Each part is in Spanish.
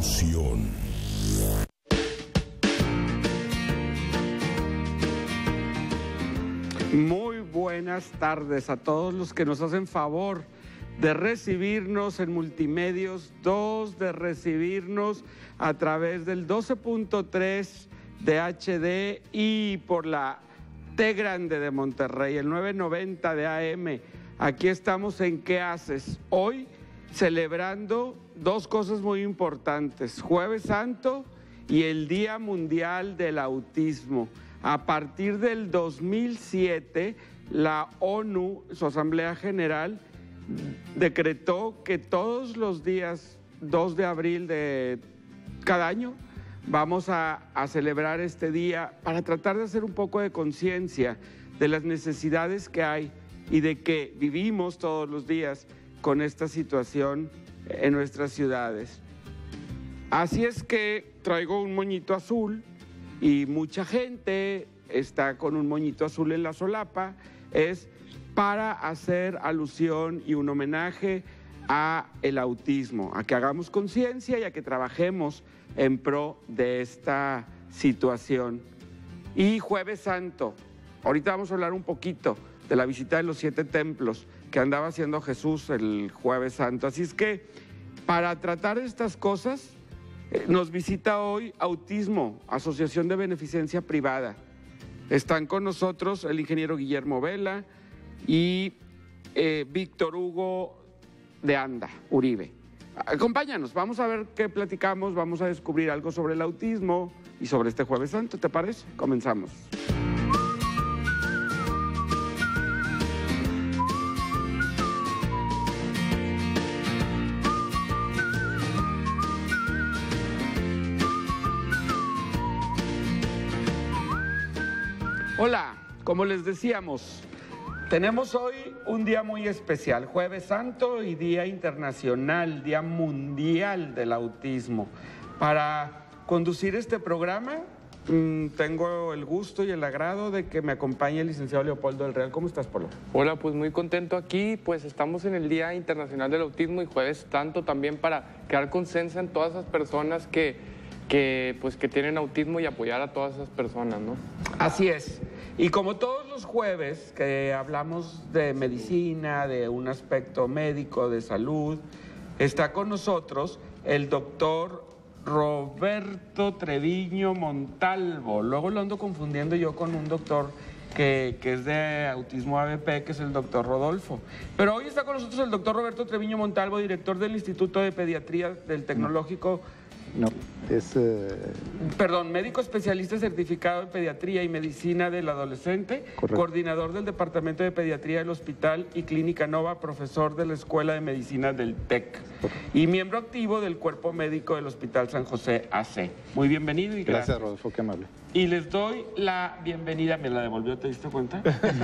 Alusión. Muy buenas tardes a todos los que nos hacen favor de recibirnos en Multimedios 2, de recibirnos a través del 12.3 de HD y por la T Grande de Monterrey, el 990 de AM. Aquí estamos en ¿Qué haces? Hoy celebrando dos cosas muy importantes, Jueves Santo y el Día Mundial del Autismo. A partir del 2007, la ONU, su Asamblea General, decretó que todos los días 2 de abril de cada año vamos a celebrar este día para tratar de hacer un poco de conciencia de las necesidades que hay y de que vivimos todos los días con esta situación en nuestras ciudades. Así es que traigo un moñito azul y mucha gente está con un moñito azul en la solapa. Es para hacer alusión y un homenaje a el autismo, a que hagamos conciencia y a que trabajemos en pro de esta situación. Y Jueves Santo, ahorita vamos a hablar un poquito de la visita de los 7 templos que andaba haciendo Jesús el Jueves Santo. Así es que para tratar estas cosas nos visita hoy Autismo, Asociación de Beneficencia Privada. Están con nosotros el ingeniero Guillermo Vela y Víctor Hugo de Anda, Uribe. Acompáñanos, vamos a ver qué platicamos, vamos a descubrir algo sobre el autismo y sobre este Jueves Santo, ¿te parece? Comenzamos. Hola, como les decíamos, tenemos hoy un día muy especial, Jueves Santo y Día Internacional, Día Mundial del Autismo. Para conducir este programa, tengo el gusto y el agrado de que me acompañe el licenciado Leopoldo del Real. ¿Cómo estás, Polo? Hola, pues muy contento aquí, pues estamos en el Día Internacional del Autismo y Jueves Santo también para crear conciencia en todas esas personas que tienen autismo y apoyar a todas esas personas, ¿no? Así es. Y como todos los jueves que hablamos de medicina, de un aspecto médico, de salud, está con nosotros el doctor Roberto Treviño Montalvo. Luego lo ando confundiendo yo con un doctor que es de autismo ABP, que es el doctor Rodolfo. Pero hoy está con nosotros el doctor Roberto Treviño Montalvo, director del Instituto de Pediatría del Tecnológico. No, es... Perdón, médico especialista certificado en pediatría y medicina del adolescente, Correcto. Coordinador del Departamento de Pediatría del Hospital y Clínica Nova, profesor de la Escuela de Medicina del TEC y miembro activo del Cuerpo Médico del Hospital San José AC. Muy bienvenido y gracias. Gracias, Rodolfo, qué amable. Y les doy la bienvenida, ¿me la devolvió, te diste cuenta?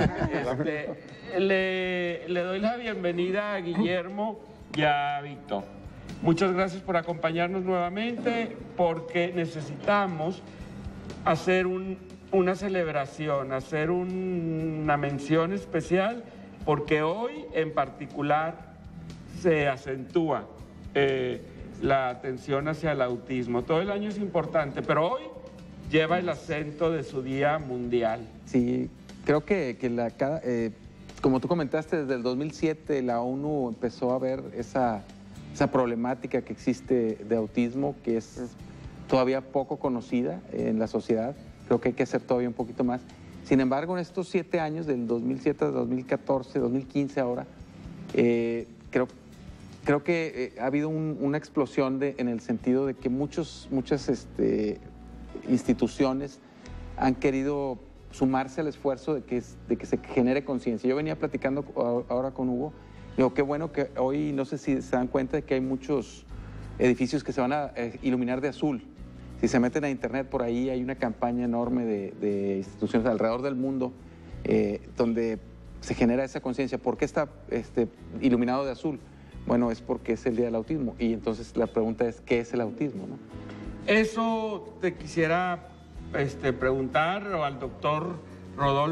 Le doy la bienvenida a Guillermo y a Víctor. Muchas gracias por acompañarnos nuevamente, porque necesitamos hacer una celebración, hacer una mención especial, porque hoy en particular se acentúa la atención hacia el autismo. Todo el año es importante, pero hoy lleva el acento de su Día Mundial. Sí, creo que como tú comentaste, desde el 2007 la ONU empezó a ver esa problemática que existe de autismo, que es todavía poco conocida en la sociedad. Creo que hay que hacer todavía un poquito más. Sin embargo, en estos 7 años, del 2007 al 2014, 2015 ahora, creo que ha habido una explosión en el sentido de que muchas instituciones han querido sumarse al esfuerzo de que se genere conciencia. Yo venía platicando ahora con Hugo. Digo, qué bueno que hoy, no sé si se dan cuenta de que hay muchos edificios que se van a iluminar de azul. Si se meten a internet, por ahí hay una campaña enorme de instituciones alrededor del mundo donde se genera esa conciencia. ¿Por qué está iluminado de azul? Bueno, es porque es el Día del Autismo. Y entonces la pregunta es, ¿qué es el autismo, no? Eso te quisiera preguntar al doctor Rodolfo.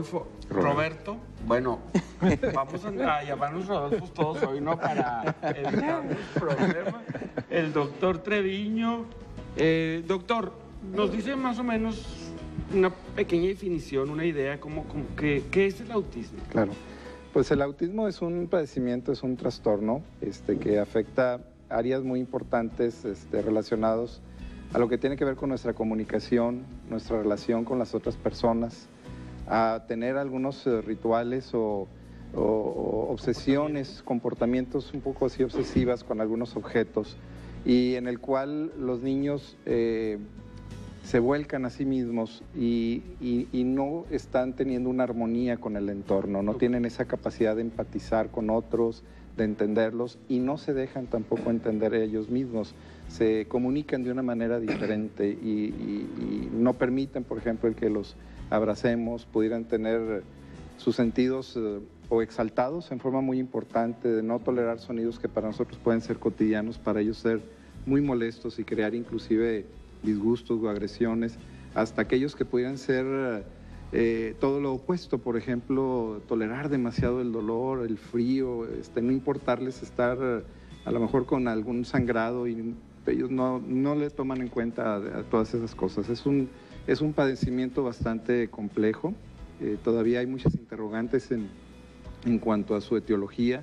Roberto, bueno, vamos a llamarnos Rodolfos todos hoy, ¿no? Para evitar los problemas. El doctor Treviño. Doctor, nos dice más o menos una pequeña definición, una idea, ¿qué es el autismo? Claro. Pues el autismo es un padecimiento, es un trastorno que afecta áreas muy importantes relacionados a lo que tiene que ver con nuestra comunicación, nuestra relación con las otras personas, a tener algunos rituales o obsesiones, comportamientos un poco así obsesivas con algunos objetos, y en el cual los niños se vuelcan a sí mismos y no están teniendo una armonía con el entorno, no tienen esa capacidad de empatizar con otros, de entenderlos, y no se dejan tampoco entender ellos mismos, se comunican de una manera diferente y no permiten, por ejemplo, el que los abracemos, pudieran tener sus sentidos o exaltados en forma muy importante, de no tolerar sonidos que para nosotros pueden ser cotidianos, para ellos ser muy molestos y crear inclusive disgustos o agresiones, hasta aquellos que pudieran ser todo lo opuesto, por ejemplo, tolerar demasiado el dolor, el frío, no importarles estar a lo mejor con algún sangrado, y ellos no le toman en cuenta a todas esas cosas. Es un padecimiento bastante complejo, todavía hay muchas interrogantes en cuanto a su etiología,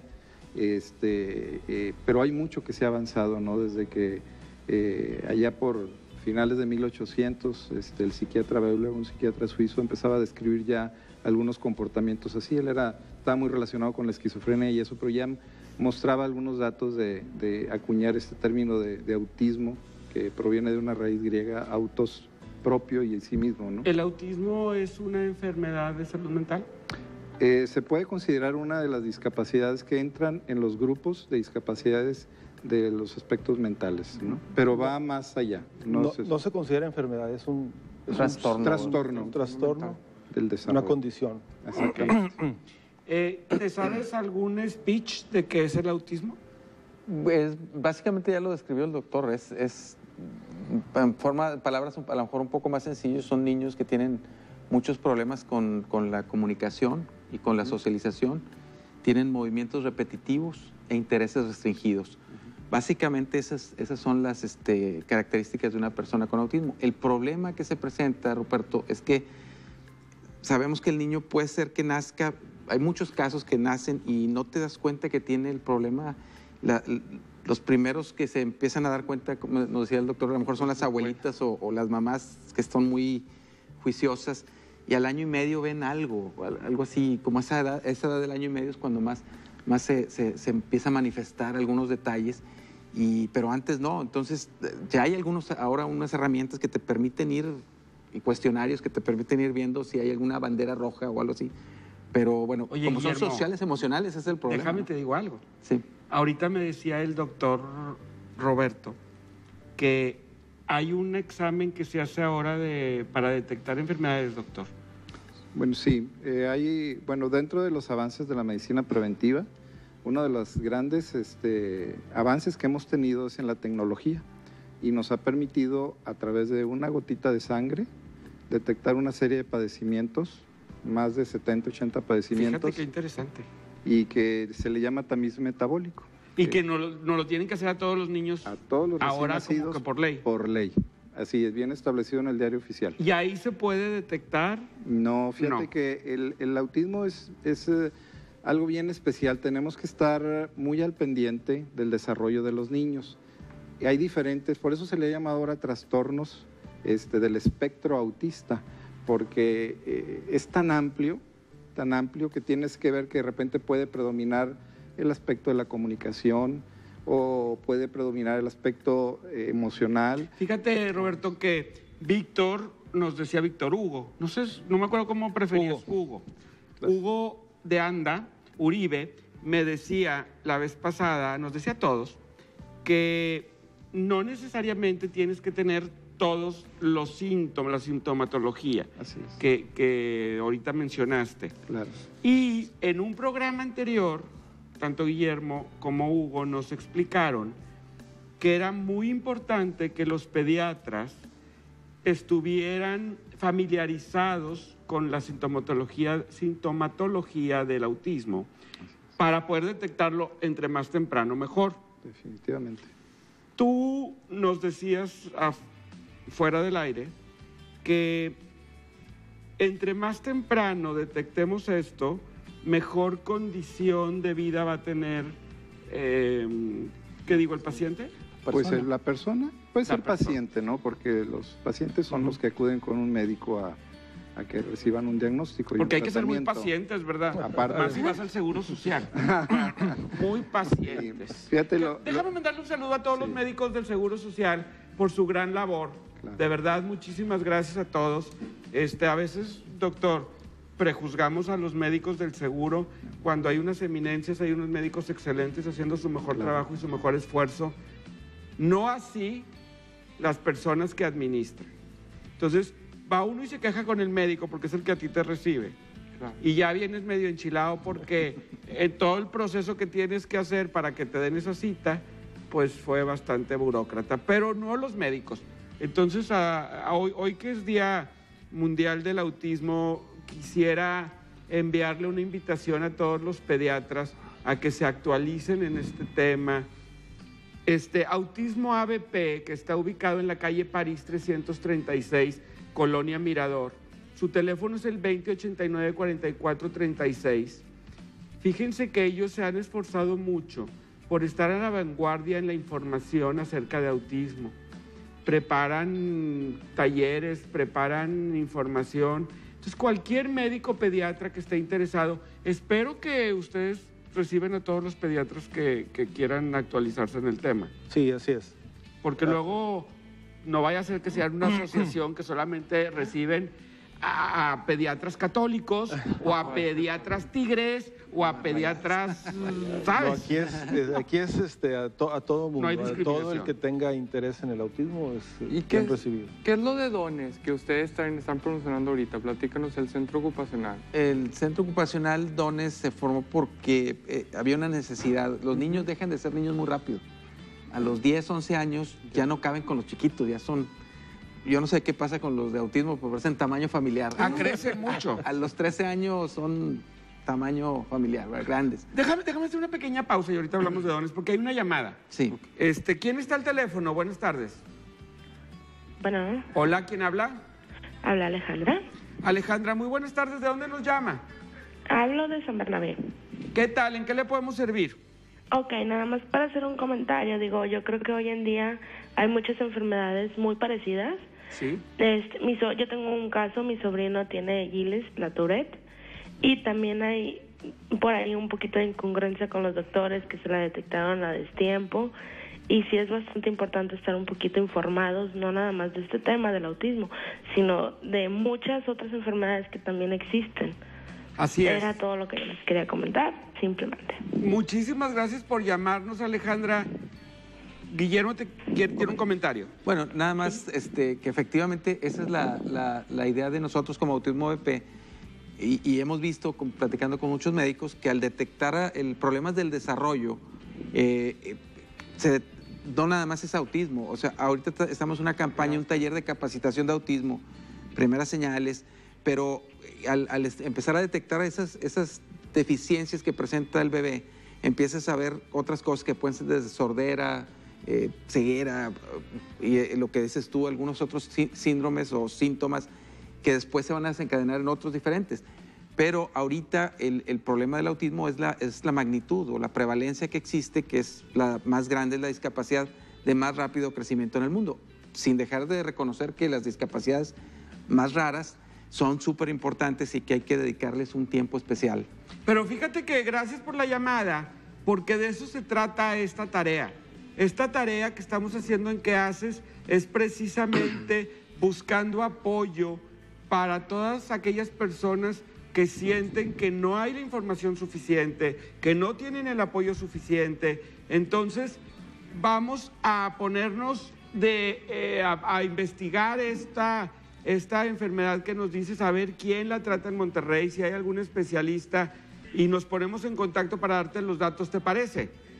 pero hay mucho que se ha avanzado, ¿no? Desde que allá por finales de 1800, el psiquiatra Beuler, un psiquiatra suizo, empezaba a describir ya algunos comportamientos así. Él estaba muy relacionado con la esquizofrenia y eso, pero ya mostraba algunos datos de acuñar este término de autismo, que proviene de una raíz griega, autos, propio y en sí mismo, ¿no? ¿El autismo es una enfermedad de salud mental? Se puede considerar una de las discapacidades que entran en los grupos de discapacidades de los aspectos mentales, ¿no? Pero va más allá. No se considera enfermedad, es un trastorno. Un trastorno del desarrollo. Una condición. Exactamente. ¿Te sabes algún speech de qué es el autismo? Básicamente ya lo describió el doctor, es en forma de palabras a lo mejor un poco más sencillos, son niños que tienen muchos problemas con la comunicación y con la socialización, tienen movimientos repetitivos e intereses restringidos. Básicamente esas son las características de una persona con autismo. El problema que se presenta, Ruperto, es que sabemos que el niño puede ser que nazca, hay muchos casos que nacen y no te das cuenta que tiene el problema. Los primeros que se empiezan a dar cuenta, como nos decía el doctor, a lo mejor son las abuelitas o las mamás que están muy juiciosas, y al año y medio ven algo así, como esa edad del año y medio es cuando más se empieza a manifestar algunos detalles, pero antes no. Entonces ya hay ahora unas herramientas que te permiten ir, y cuestionarios que te permiten ir viendo si hay alguna bandera roja o algo así. Pero bueno, oye, como Guillermo, son sociales, emocionales, ese es el problema. Déjame te digo algo. Sí. Ahorita me decía el doctor Roberto que hay un examen que se hace ahora para detectar enfermedades, doctor. Bueno, sí, dentro de los avances de la medicina preventiva, uno de los grandes avances que hemos tenido es en la tecnología, y nos ha permitido, a través de una gotita de sangre, detectar una serie de padecimientos, más de 70, 80 padecimientos. Fíjate qué interesante. Y que se le llama tamiz metabólico. Y que no lo tienen que hacer a todos los niños. A todos los recién ahora nacidos, como que por ley. Por ley. Así es, bien establecido en el diario oficial. ¿Y ahí se puede detectar? No, fíjate que el autismo es algo bien especial. Tenemos que estar muy al pendiente del desarrollo de los niños. Y hay diferentes, por eso se le llama ahora trastornos del espectro autista, porque es tan amplio que tienes que ver que de repente puede predominar el aspecto de la comunicación, o puede predominar el aspecto emocional. Fíjate, Roberto, que nos decía Víctor Hugo, no me acuerdo cómo preferías Hugo. Hugo de Anda, Uribe, me decía la vez pasada, nos decía a todos, que no necesariamente tienes que tener todos los síntomas, la sintomatología. Así es. que ahorita mencionaste. Claro. Y en un programa anterior, tanto Guillermo como Hugo nos explicaron que era muy importante que los pediatras estuvieran familiarizados con la sintomatología del autismo para poder detectarlo entre más temprano mejor. Definitivamente. Tú nos decías fuera del aire que entre más temprano detectemos esto, mejor condición de vida va a tener, ¿qué digo, el paciente? Pues la persona, puede ser persona. paciente, ¿no? Porque los pacientes son los que acuden con un médico a que reciban un diagnóstico. Y Porque un hay que ser muy tratamiento. pacientes, ¿verdad? Aparte. Más si vas al Seguro Social. Muy pacientes. Fíjate, Déjame mandarle un saludo a todos los médicos del Seguro Social por su gran labor. Claro. De verdad, muchísimas gracias a todos. A veces, doctor, prejuzgamos a los médicos del seguro cuando hay unas eminencias, hay unos médicos excelentes haciendo su mejor trabajo y su mejor esfuerzo. No así las personas que administran. Entonces, va uno y se queja con el médico porque es el que a ti te recibe. Claro. Y ya vienes medio enchilado porque en todo el proceso que tienes que hacer para que te den esa cita, pues fue bastante burócrata. Pero no los médicos. Entonces, hoy que es Día Mundial del Autismo, quisiera enviarle una invitación a todos los pediatras a que se actualicen en este tema. Autismo ABP, que está ubicado en la calle París 336, Colonia Mirador. Su teléfono es el 2089-4436. Fíjense que ellos se han esforzado mucho por estar a la vanguardia en la información acerca de autismo. Preparan talleres, preparan información. Entonces, cualquier médico pediatra que esté interesado, espero que ustedes reciben a todos los pediatras que quieran actualizarse en el tema. Sí, así es. Porque luego no vaya a ser que sea una asociación que solamente reciben a pediatras católicos o a pediatras tigres o a pediatras, ¿sabes? No, aquí es a todo mundo, No hay a todo discriminación. el que tenga interés en el autismo es ¿Y qué bien recibido. qué es lo de dones que ustedes están promocionando ahorita? Platícanos el centro ocupacional. El centro ocupacional Dones se formó porque había una necesidad. Los niños dejan de ser niños muy rápido. A los 10, 11 años ya no caben con los chiquitos, ya son... Yo no sé qué pasa con los de autismo, pero parecen tamaño familiar. Crecen mucho. A los 13 años son tamaño familiar, ¿verdad? Grandes. Déjame hacer una pequeña pausa y ahorita hablamos de dones, porque hay una llamada. Sí. ¿Quién está al teléfono? Buenas tardes. Bueno, Hola, ¿quién habla? habla Alejandra. Alejandra, muy buenas tardes. ¿De dónde nos llama? Hablo de San Bernabé. ¿Qué tal? ¿En qué le podemos servir? Ok, nada más para hacer un comentario. Digo, yo creo que hoy en día hay muchas enfermedades muy parecidas. Sí. Yo tengo un caso, mi sobrino tiene Gilles, la Tourette, y también hay por ahí un poquito de incongruencia con los doctores que se la detectaron a destiempo. Y sí es bastante importante estar un poquito informados, no nada más de este tema del autismo, sino de muchas otras enfermedades que también existen. Así es. Era todo lo que yo les quería comentar, simplemente. Muchísimas gracias por llamarnos, Alejandra. Guillermo tiene un comentario. Bueno, nada más que efectivamente esa es la idea de nosotros como Autismo BP y hemos visto, platicando con muchos médicos, que al detectar el problemas del desarrollo, no nada más es autismo. O sea, ahorita estamos en una campaña, un taller de capacitación de autismo, primeras señales, pero al empezar a detectar esas deficiencias que presenta el bebé, empiezas a ver otras cosas que pueden ser desde sordera, ceguera, y lo que dices tú, algunos otros síndromes o síntomas que después se van a desencadenar en otros diferentes. Pero ahorita el problema del autismo es la magnitud o la prevalencia que existe, que es la más grande, es la discapacidad de más rápido crecimiento en el mundo, sin dejar de reconocer que las discapacidades más raras son súper importantes y que hay que dedicarles un tiempo especial. Pero fíjate que gracias por la llamada, porque de eso se trata esta tarea. Esta tarea que estamos haciendo en ¿Qué haces? Es precisamente buscando apoyo para todas aquellas personas que sienten que no hay la información suficiente, que no tienen el apoyo suficiente. Entonces, vamos a ponernos a investigar esta enfermedad que nos dices, a ver quién la trata en Monterrey, si hay algún especialista, y nos ponemos en contacto para darte los datos, ¿te parece?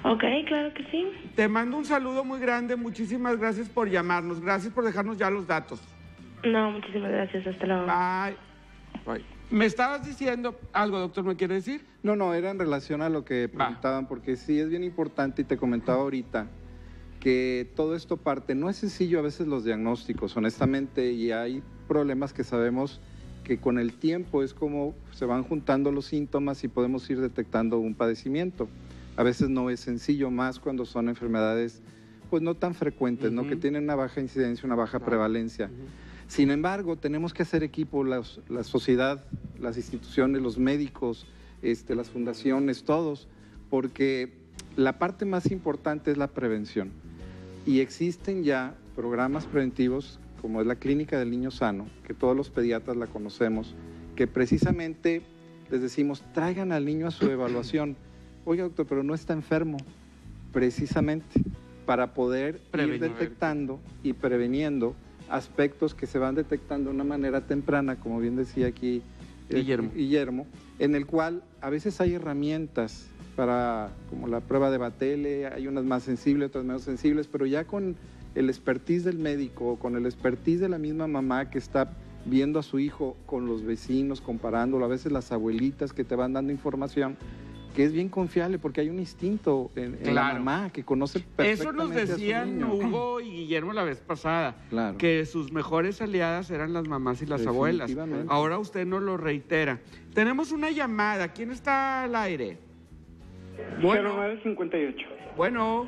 Ok, claro que sí. Te mando un saludo muy grande, muchísimas gracias por llamarnos, gracias por dejarnos ya los datos. No, muchísimas gracias, hasta luego. Bye. Bye. Me estabas diciendo algo, doctor, ¿me quiere decir? No, era en relación a lo que preguntaban, porque sí es bien importante y te comentaba ahorita que todo esto parte, no es sencillo a veces los diagnósticos, honestamente, y hay problemas que sabemos que con el tiempo es como se van juntando los síntomas y podemos ir detectando un padecimiento. A veces no es sencillo, más cuando son enfermedades pues no tan frecuentes, ¿no? Que tienen una baja incidencia, una baja prevalencia. Sin embargo, tenemos que hacer equipo, la sociedad, las instituciones, los médicos, las fundaciones, todos, porque la parte más importante es la prevención. Y existen ya programas preventivos, como es la Clínica del Niño Sano, que todos los pediatras la conocemos, que precisamente les decimos, traigan al niño a su evaluación. Oiga, doctor, pero no está enfermo, precisamente para poder ir detectando y preveniendo aspectos que se van detectando de una manera temprana, como bien decía aquí Guillermo, en el cual a veces hay herramientas para, como la prueba de Batele, hay unas más sensibles, otras menos sensibles, pero ya con el expertise del médico, con el expertise de la misma mamá que está viendo a su hijo con los vecinos, comparándolo, a veces las abuelitas que te van dando información, que es bien confiable porque hay un instinto en la mamá que conoce perfectamente. Eso nos decían Hugo y Guillermo la vez pasada, que sus mejores aliadas eran las mamás y las abuelas. Ahora usted nos lo reitera. Tenemos una llamada. ¿Quién está al aire? Bueno. 0958. Bueno.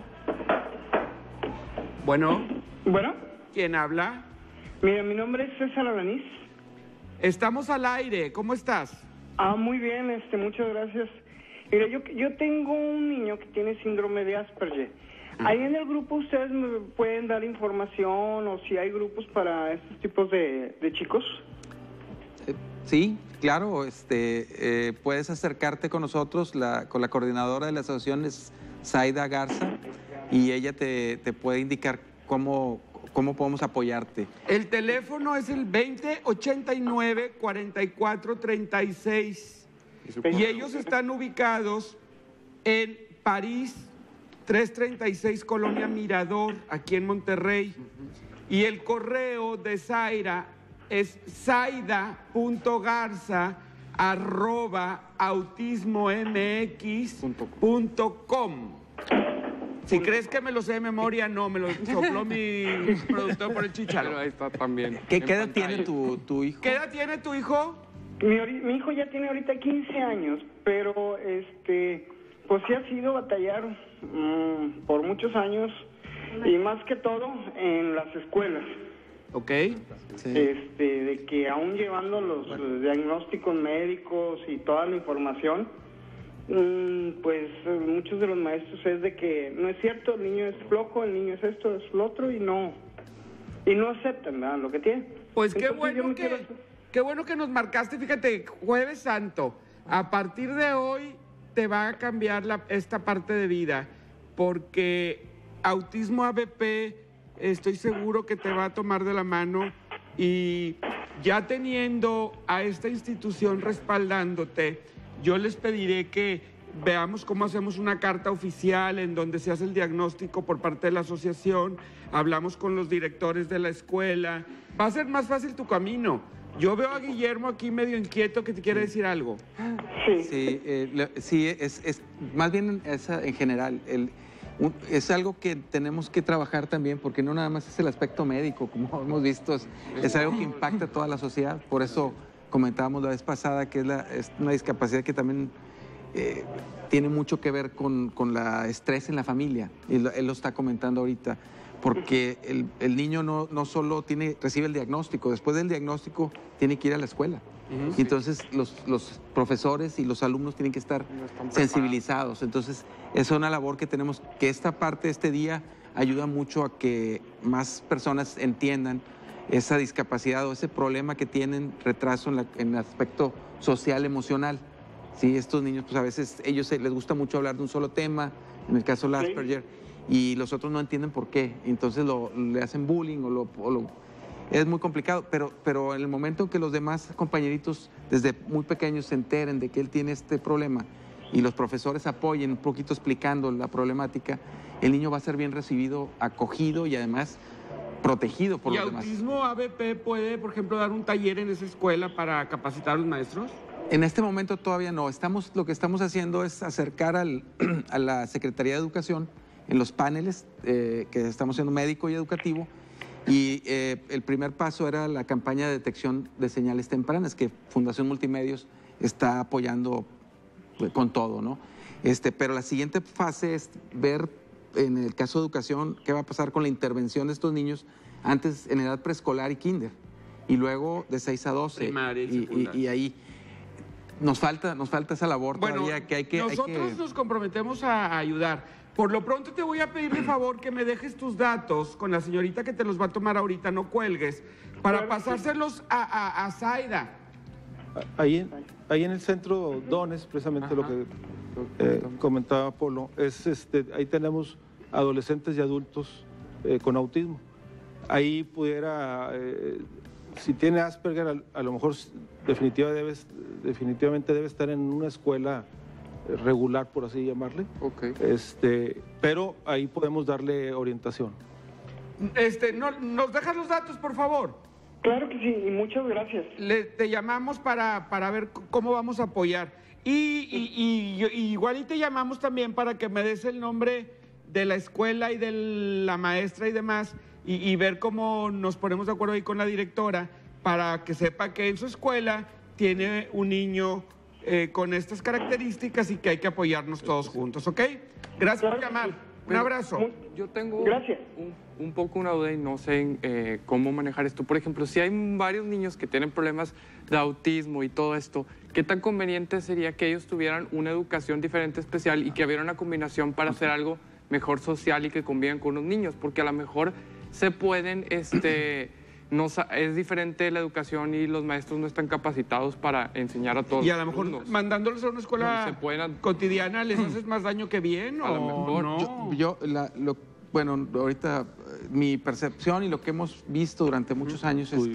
¿Quién habla? Mira, mi nombre es César Alanís. Estamos al aire. ¿Cómo estás? Muy bien, muchas gracias. Mira, yo tengo un niño que tiene síndrome de Asperger. Ahí en el grupo ustedes me pueden dar información o si hay grupos para estos tipos de chicos. Sí, claro, puedes acercarte con nosotros, con la coordinadora de la asociación es Zaida Garza y ella te puede indicar cómo podemos apoyarte. El teléfono es el 2089-4436 y ellos están ubicados en París 336 Colonia Mirador, aquí en Monterrey. Y el correo de Zaira es zaida.garza@autismomx.com. Si crees que me lo sé de memoria, no, me lo sopló mi productor por el chicharo. Pero ahí está también. ¿Qué edad tiene tu hijo? ¿Qué edad tiene tu hijo? Mi hijo ya tiene ahorita 15 años, pero pues sí ha sido batallar por muchos años y más que todo en las escuelas. Ok. Sí. De que aún llevando los diagnósticos médicos y toda la información, pues muchos de los maestros es de que no es cierto, el niño es flojo, el niño es esto, es lo otro y no aceptan, ¿verdad? Lo que tiene. Pues qué bueno que nos marcaste, fíjate, Jueves Santo, a partir de hoy te va a cambiar esta parte de vida, porque Autismo ABP estoy seguro que te va a tomar de la mano y ya teniendo a esta institución respaldándote, yo les pediré que veamos cómo hacemos una carta oficial en donde se hace el diagnóstico por parte de la asociación, hablamos con los directores de la escuela, va a ser más fácil tu camino. Yo veo a Guillermo aquí medio inquieto que te quiere decir algo. Sí, es más bien en general, es algo que tenemos que trabajar también, porque no nada más es el aspecto médico, como hemos visto, es algo que impacta a toda la sociedad. Por eso comentábamos la vez pasada que es una discapacidad que también tiene mucho que ver con la estrés en la familia, y él lo está comentando ahorita, porque el niño no solo recibe el diagnóstico, después del diagnóstico tiene que ir a la escuela. Y entonces los profesores y los alumnos tienen que estar sensibilizados. Entonces es una labor que tenemos, que esta parte de este día ayuda mucho a que más personas entiendan esa discapacidad o ese problema que tienen, retraso en el aspecto social, emocional. Sí, estos niños, pues a veces ellos les gusta mucho hablar de un solo tema, en el caso de Asperger, y los otros no entienden por qué. Entonces le hacen bullying es muy complicado, pero en el momento en que los demás compañeritos desde muy pequeños se enteren de que él tiene este problema y los profesores apoyen un poquito explicando la problemática, el niño va a ser bien recibido, acogido y además protegido por los demás. ¿Y Autismo ABP puede, por ejemplo, dar un taller en esa escuela para capacitar a los maestros? En este momento todavía no. Lo que estamos haciendo es acercar a la Secretaría de Educación en los paneles que estamos haciendo médico y educativo. Y el primer paso era la campaña de detección de señales tempranas que Fundación Multimedios está apoyando con todo, ¿no? Pero la siguiente fase es ver, en el caso de educación, qué va a pasar con la intervención de estos niños antes en edad preescolar y kinder, y luego de 6 a 12. Primaria y secundaria. Y ahí nos falta esa labor todavía que hay que... Nosotros nos comprometemos a ayudar. Por lo pronto te voy a pedir de favor que me dejes tus datos con la señorita que te los va a tomar ahorita, no cuelgues, para pasárselos a Zaida. Ahí en el centro Dones, precisamente lo que comentaba Polo, ahí tenemos adolescentes y adultos con autismo. Ahí pudiera, si tiene Asperger, a lo mejor definitivamente debe estar en una escuela regular, por así llamarle. Ok. Pero ahí podemos darle orientación. ¿Nos dejas los datos, por favor? Claro que sí, y muchas gracias. Te llamamos para ver cómo vamos a apoyar. Y igual y te llamamos también para que me des el nombre de la escuela y de la maestra y demás, y ver cómo nos ponemos de acuerdo ahí con la directora para que sepa que en su escuela tiene un niño con estas características y que hay que apoyarnos todos juntos, ¿ok? Gracias por llamar. Un abrazo. Yo tengo Gracias. un poco una duda y no sé cómo manejar esto. Por ejemplo, si hay varios niños que tienen problemas de autismo y todo esto, ¿qué tan conveniente sería que ellos tuvieran una educación diferente, especial, y que hubiera una combinación para hacer algo mejor social y que convivan con los niños? Porque a lo mejor se pueden... es diferente la educación y los maestros no están capacitados para enseñar a todos. Y a lo mejor mandándolos a una escuela cotidiana les haces más daño que bien, a lo mejor. No. Bueno, ahorita mi percepción y lo que hemos visto durante muchos años es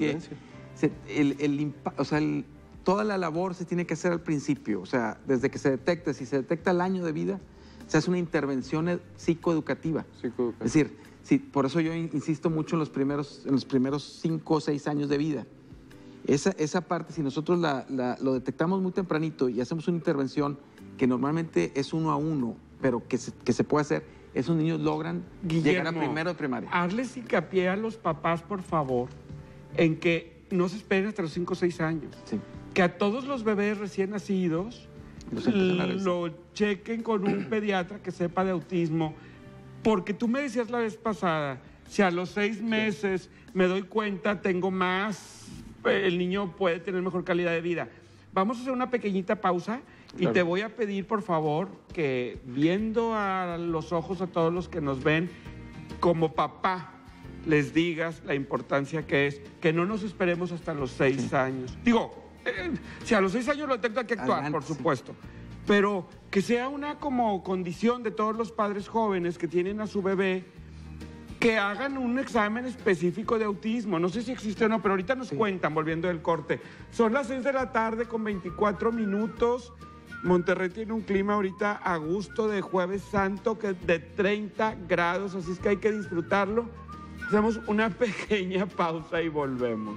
que toda la labor se tiene que hacer al principio, o sea, desde que se detecta, si se detecta el año de vida, se hace una intervención psicoeducativa. Es decir, sí, por eso yo insisto mucho en los primeros 5 o 6 años de vida. Esa parte, si nosotros lo detectamos muy tempranito y hacemos una intervención que normalmente es 1 a 1, pero que se puede hacer, esos niños logran llegar a primero de primaria. Hazles hincapié a los papás, por favor, en que no se esperen hasta los 5 o 6 años. Sí. Que a todos los bebés recién nacidos lo chequen con un pediatra que sepa de autismo. Porque tú me decías la vez pasada, si a los 6 meses me doy cuenta, tengo más, el niño puede tener mejor calidad de vida. Vamos a hacer una pequeñita pausa y te voy a pedir, por favor, que viendo a los ojos a todos los que nos ven, como papá, les digas la importancia que es que no nos esperemos hasta los 6 años. Digo, si a los 6 años lo detecto, hay que actuar, adelante, por supuesto. Pero que sea una como condición de todos los padres jóvenes que tienen a su bebé que hagan un examen específico de autismo. No sé si existe o no, pero ahorita nos cuentan, volviendo del corte. Son las 6 de la tarde con 24 minutos. Monterrey tiene un clima ahorita a gusto de Jueves Santo de 30 grados, así es que hay que disfrutarlo. Hacemos una pequeña pausa y volvemos.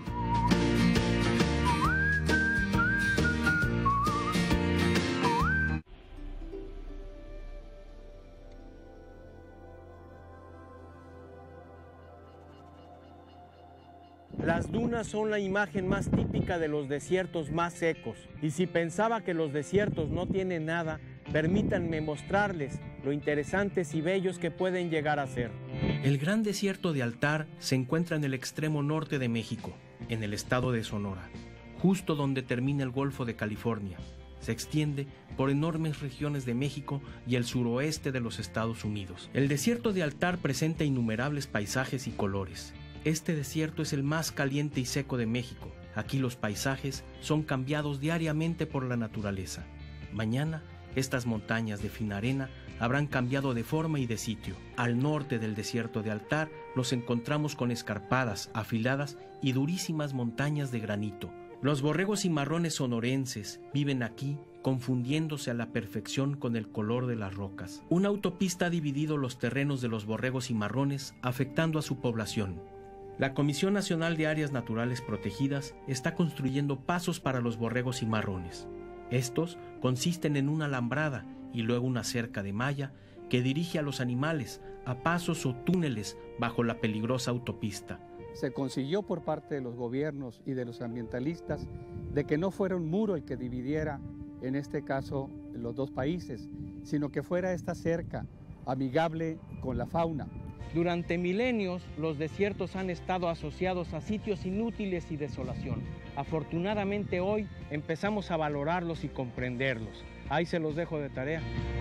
Las dunas son la imagen más típica de los desiertos más secos. Y si pensaba que los desiertos no tienen nada, permítanme mostrarles lo interesantes y bellos que pueden llegar a ser. El Gran Desierto de Altar se encuentra en el extremo norte de México, en el estado de Sonora, justo donde termina el Golfo de California. Se extiende por enormes regiones de México y el suroeste de los Estados Unidos. El desierto de Altar presenta innumerables paisajes y colores. Este desierto es el más caliente y seco de México. Aquí los paisajes son cambiados diariamente por la naturaleza. Mañana, estas montañas de fina arena habrán cambiado de forma y de sitio. Al norte del desierto de Altar nos encontramos con escarpadas, afiladas y durísimas montañas de granito, Los borregos cimarrones sonorenses viven aquí, confundiéndose a la perfección con el color de las rocas. Una autopista ha dividido los terrenos de los borregos cimarrones, afectando a su población. La Comisión Nacional de Áreas Naturales Protegidas está construyendo pasos para los borregos cimarrones. Estos consisten en una alambrada y luego una cerca de malla que dirige a los animales a pasos o túneles bajo la peligrosa autopista. Se consiguió por parte de los gobiernos y de los ambientalistas de que no fuera un muro el que dividiera, en este caso, los dos países, sino que fuera esta cerca amigable con la fauna. Durante milenios, los desiertos han estado asociados a sitios inútiles y desolación. Afortunadamente hoy empezamos a valorarlos y comprenderlos. Ahí se los dejo de tarea.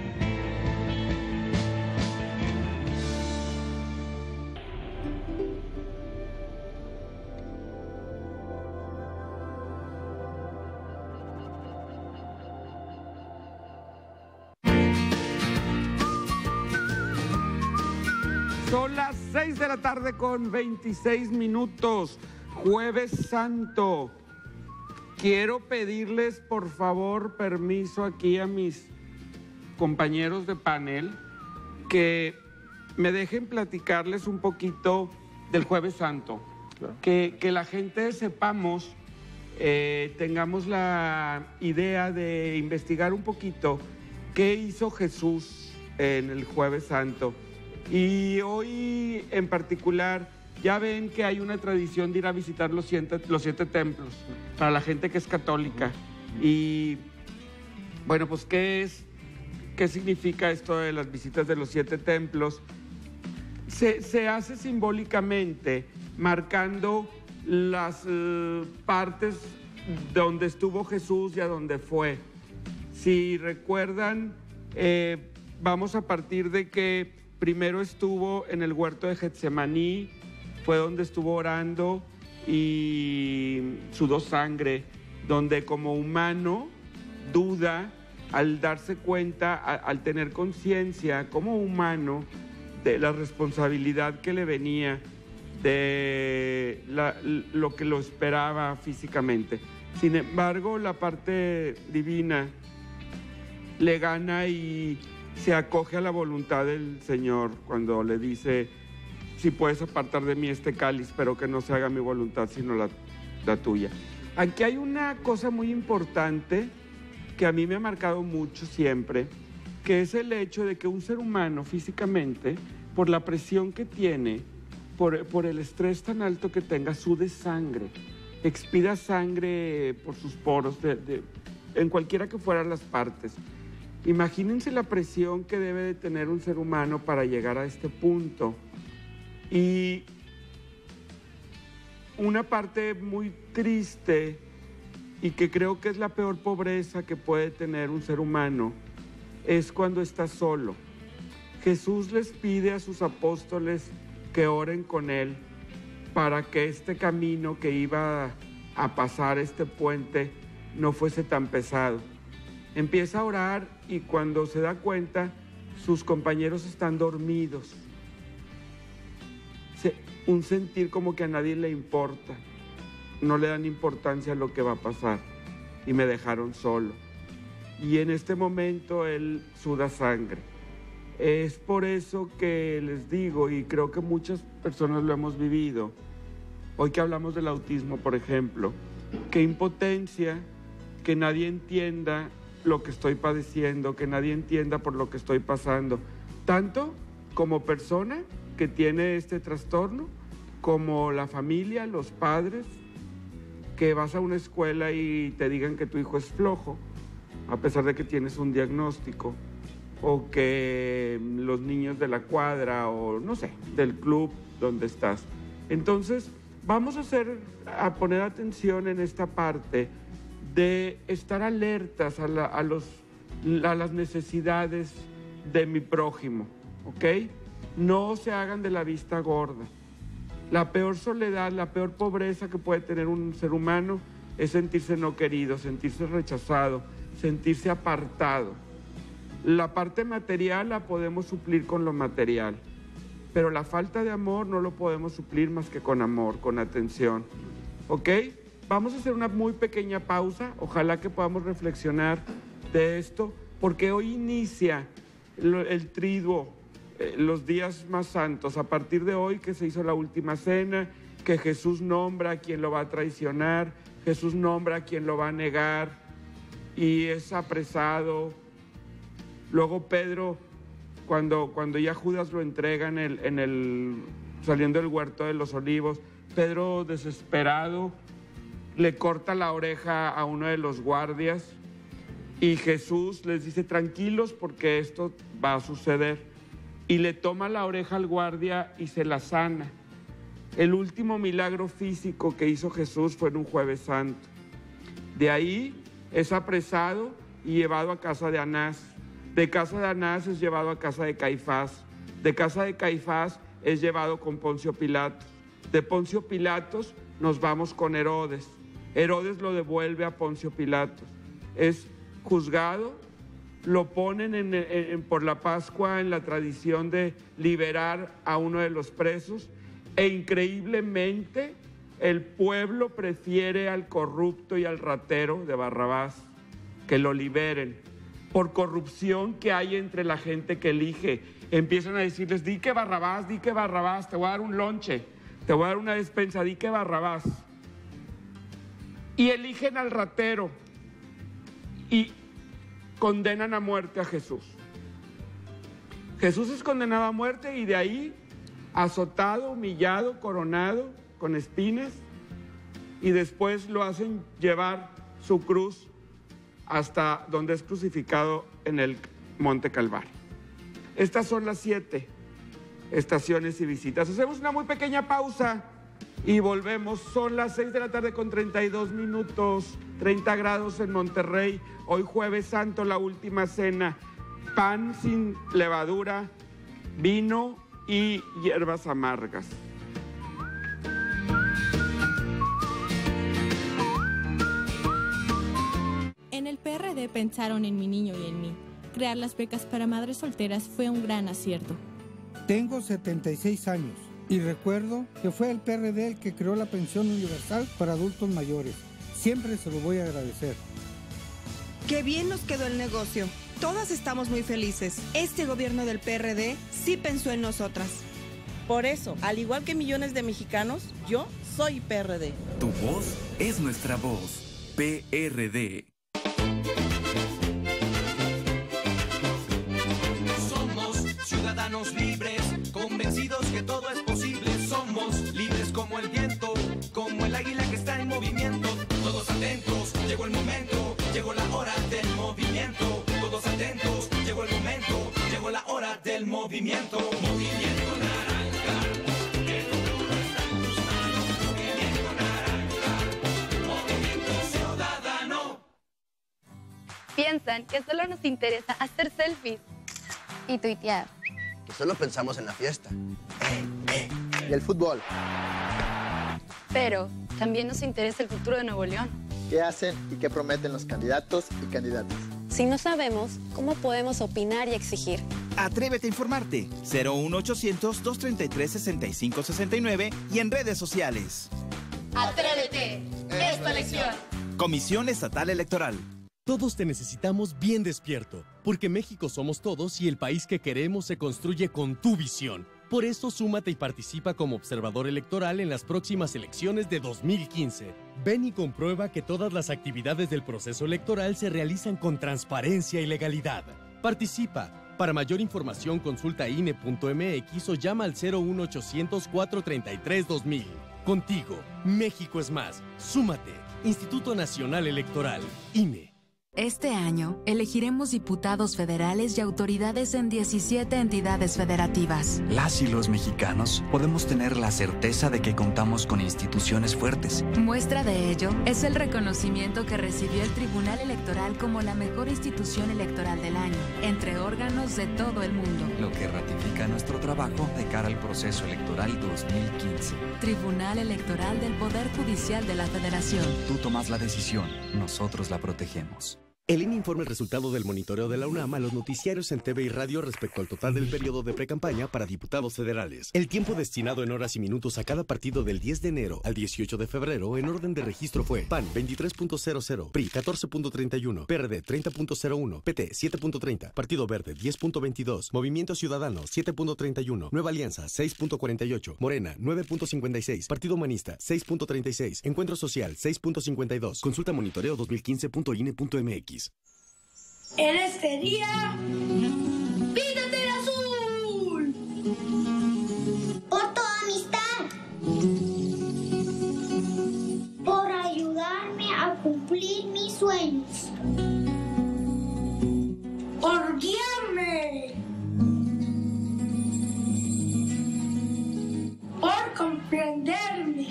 Son las 6 de la tarde con 26 minutos, Jueves Santo. Quiero pedirles, por favor, permiso aquí a mis compañeros de panel, que me dejen platicarles un poquito del Jueves Santo. Claro. Que la gente sepamos, tengamos la idea de investigar un poquito qué hizo Jesús en el Jueves Santo. Y hoy en particular ya ven que hay una tradición de ir a visitar los siete templos para la gente que es católica. Y bueno, pues ¿qué significa esto de las visitas de los 7 templos? Se hace simbólicamente marcando las partes donde estuvo Jesús y a donde fue. Si recuerdan, vamos a partir de que primero estuvo en el huerto de Getsemaní, fue donde estuvo orando y sudó sangre, donde como humano duda al darse cuenta, al tener conciencia como humano de la responsabilidad que le venía, de lo que lo esperaba físicamente. Sin embargo, la parte divina le gana y se acoge a la voluntad del Señor cuando le dice: si puedes apartar de mí este cáliz, pero que no se haga mi voluntad sino la tuya. Aquí hay una cosa muy importante que a mí me ha marcado mucho siempre, que es el hecho de que un ser humano físicamente, por la presión que tiene, por el estrés tan alto que tenga, sude sangre, expida sangre por sus poros, en cualquiera que fueran las partes. Imagínense la presión que debe de tener un ser humano para llegar a este punto. Y una parte muy triste y que creo que es la peor pobreza que puede tener un ser humano es cuando está solo. Jesús les pide a sus apóstoles que oren con él para que este camino que iba a pasar, este puente, no fuese tan pesado. Empieza a orar y cuando se da cuenta, sus compañeros están dormidos. Un sentir como que a nadie le importa. No le dan importancia a lo que va a pasar. Y me dejaron solo. Y en este momento él suda sangre. Es por eso que les digo, y creo que muchas personas lo hemos vivido, hoy que hablamos del autismo, por ejemplo, qué impotencia que nadie entienda lo que estoy padeciendo, que nadie entienda por lo que estoy pasando, tanto como persona que tiene este trastorno, como la familia, los padres, que vas a una escuela y te digan que tu hijo es flojo, a pesar de que tienes un diagnóstico, o que los niños de la cuadra, o no sé, del club donde estás. Entonces, vamos a poner atención en esta parte de estar alertas a las necesidades de mi prójimo, ¿ok? No se hagan de la vista gorda. La peor soledad, la peor pobreza que puede tener un ser humano es sentirse no querido, sentirse rechazado, sentirse apartado. La parte material la podemos suplir con lo material, pero la falta de amor no lo podemos suplir más que con amor, con atención, ¿ok? vamos a hacer una muy pequeña pausa, ojalá que podamos reflexionar de esto, porque hoy inicia el triduo, los días más santos, a partir de hoy que se hizo la última cena, que Jesús nombra a quien lo va a traicionar, Jesús nombra a quien lo va a negar y es apresado. Luego Pedro, cuando ya Judas lo entrega saliendo del huerto de los olivos, Pedro desesperado le corta la oreja a uno de los guardias y Jesús les dice tranquilos porque esto va a suceder, y le toma la oreja al guardia y se la sana. El último milagro físico que hizo Jesús fue en un Jueves Santo. De ahí es apresado y llevado a casa de Anás. De casa de Anás es llevado a casa de Caifás. De casa de Caifás es llevado con Poncio Pilatos. De Poncio Pilatos nos vamos con Herodes. Herodes lo devuelve a Poncio Pilatos. Es juzgado, lo ponen por la Pascua en la tradición de liberar a uno de los presos, e increíblemente el pueblo prefiere al corrupto y al ratero de Barrabás, que lo liberen. Por corrupción que hay entre la gente que elige, empiezan a decirles, di que Barrabás, te voy a dar un lonche, te voy a dar una despensa, di que Barrabás. Y eligen al ratero y condenan a muerte a Jesús. Jesús es condenado a muerte y de ahí azotado, humillado, coronado con espinas, y después lo hacen llevar su cruz hasta donde es crucificado en el Monte Calvario. Estas son las 7 estaciones y visitas. Hacemos una muy pequeña pausa y volvemos. Son las 6 de la tarde con 32 minutos, 30 grados en Monterrey. Hoy Jueves Santo, la última cena. Pan sin levadura, vino y hierbas amargas. En el PRD pensaron en mi niño y en mí. Crear las becas para madres solteras fue un gran acierto. Tengo 76 años y recuerdo que fue el PRD el que creó la pensión universal para adultos mayores. Siempre se lo voy a agradecer. ¡Qué bien nos quedó el negocio! Todas estamos muy felices. Este gobierno del PRD sí pensó en nosotras. Por eso, al igual que millones de mexicanos, yo soy PRD. Tu voz es nuestra voz. PRD. Somos ciudadanos libres, convencidos que todo es posible. Somos libres como el viento, como el águila que está en movimiento. Todos atentos, llegó el momento, llegó la hora del movimiento. Todos atentos, llegó el momento, llegó la hora del movimiento. Movimiento naranja, el futuro está en tus manos. Movimiento naranja, movimiento ciudadano. Piensan que solo nos interesa hacer selfies y tuitear. Que solo pensamos en la fiesta. Y el fútbol. Pero también nos interesa el futuro de Nuevo León. ¿Qué hacen y qué prometen los candidatos y candidatas? Si no sabemos, ¿cómo podemos opinar y exigir? Atrévete a informarte. 01800-233-6569 y en redes sociales. ¡Atrévete! ¡Esta elección! Comisión Estatal Electoral. Todos te necesitamos bien despierto, porque México somos todos y el país que queremos se construye con tu visión. Por eso súmate y participa como observador electoral en las próximas elecciones de 2015. Ven y comprueba que todas las actividades del proceso electoral se realizan con transparencia y legalidad. Participa. Para mayor información consulta INE.mx o llama al 01800-433-2000. Contigo, México es más. Súmate. Instituto Nacional Electoral, INE. Este año, elegiremos diputados federales y autoridades en 17 entidades federativas. Las y los mexicanos podemos tener la certeza de que contamos con instituciones fuertes. Muestra de ello es el reconocimiento que recibió el Tribunal Electoral como la mejor institución electoral del año, entre órganos de todo el mundo. Lo que ratifica nuestro trabajo de cara al proceso electoral 2015. Tribunal Electoral del Poder Judicial de la Federación. Tú tomas la decisión, nosotros la protegemos. El INE informa el resultado del monitoreo de la UNAM a los noticiarios en TV y radio respecto al total del periodo de precampaña para diputados federales. El tiempo destinado en horas y minutos a cada partido del 10 de enero al 18 de febrero en orden de registro fue: PAN 23.00, PRI 14.31, PRD 30.01, PT 7.30, Partido Verde 10.22, Movimiento Ciudadano 7.31, Nueva Alianza 6.48, Morena 9.56, Partido Humanista 6.36, Encuentro Social 6.52, Consulta Monitoreo 2015.ine.mx. En este día, píntate de azul. Por tu amistad. Por ayudarme a cumplir mis sueños. Por guiarme. Por comprenderme.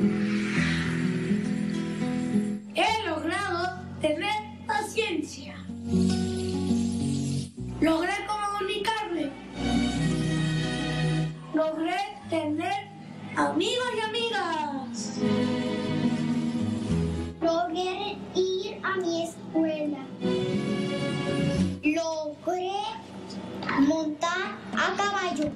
He logrado tener paciencia. Logré comunicarme. Logré tener amigos y amigas. Logré ir a mi escuela. Logré montar a caballo.